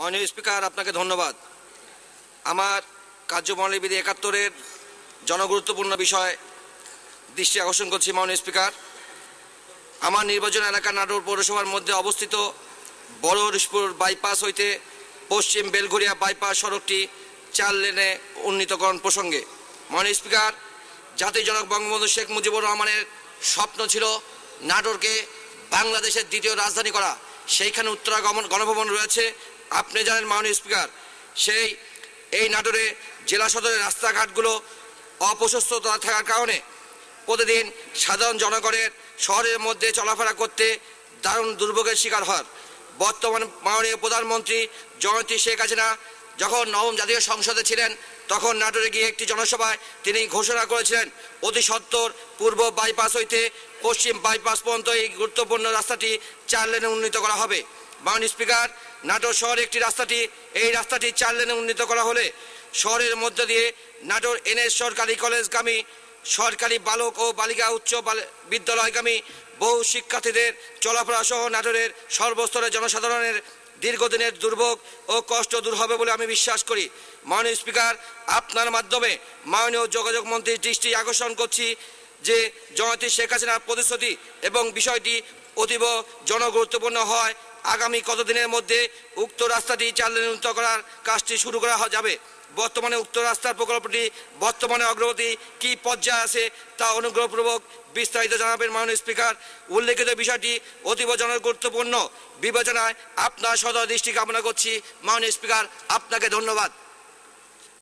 মাননীয় স্পিকার, আপনাকে ধন্যবাদ। আমার কার্যপ্রণালী বিধি ৭১-এর জনগুরুত্বপূর্ণ বিষয় দৃষ্টি আকর্ষণ করছি। মাননীয় স্পিকার, আমার নির্বাচন এলাকা নাটোর পৌরসভার মধ্যে অবস্থিত বড় হরিশপুর বাইপাস হইতে পশ্চিম বেলঘরিয়া বাইপাস সড়কটি ৪ লেনে উন্নীতকরণ প্রসঙ্গে মাননীয় স্পিকার, জাতির জনক বঙ্গবন্ধু শেখ মুজিবুর রহমানের স্বপ্ন ছিল নাটোরকে বাংলাদেশের দ্বিতীয় রাজধানী করা। সেইখানে উত্তরা গণভবন রয়েছে। আপনি জানেন মাননীয় স্পিকার, এই নাটোরে জেলা সদরের রাস্তাঘাটগুলো অপ্রশস্ত থাকার কারণে প্রতিদিন সাধারণ জনগণের শহরের মধ্যে চলাফেরা করতে দারুণ দুর্ভোগের শিকার হয়। বর্তমানে মাননীয় প্রধানমন্ত্রী জননেত্রী শেখ হাসিনা যখন নবম জাতীয় সংসদে ছিলেন, তখন নাটোরে গিয়ে একটি জনসভায় তিনি ঘোষণা করেছিলেন অতি সত্বর পূর্ব বাইপাস হইতে পশ্চিম বাইপাস পর্যন্ত এই গুরুত্বপূর্ণ রাস্তাটি ৪ লেনে উন্নীত করা হবে। মাননীয় স্পিকার, নাটোর শহরে একটি এই রাস্তাটি ৪ লেনে উন্নীত করা হলে শহরের মধ্য দিয়ে নাটোর এনএস সরকারি কলেজগামী, সরকারি বালক ও বালিকা উচ্চ বিদ্যালয়গামী বহু শিক্ষার্থীদের চলাফেরা সহ নাটোরের সর্বস্তরের জনসাধারণের দীর্ঘদিনের দুর্ভোগ ও কষ্ট দূর হবে বলে আমি বিশ্বাস করি। মাননীয় স্পিকার, আপনার মাধ্যমে মাননীয় যোগাযোগ মন্ত্রীর দৃষ্টি আকর্ষণ করছি যে জননেত্রী শেখ হাসিনার প্রতিশ্রুতি এবং বিষয়টি অতীব জনগুরুত্বপূর্ণ হয় আগামী কতদিনের মধ্যে উক্ত রাস্তাটি ৪ লেনে উন্নীত করার কাজটি শুরু করা যাবে। বর্তমানে উক্ত রাস্তার প্রকল্পটি বর্তমানে অগ্রগতি কি পর্যায়ে আছে তা অনুগ্রহপূর্বক বিস্তারিত জানাবেন। মাননীয় স্পিকার, উল্লেখিত বিষয়টি অতীব জনগুরুত্বপূর্ণ বিবেচনায় আপনার সদয় দৃষ্টি কামনা করছি। মাননীয় স্পিকার, আপনাকে ধন্যবাদ।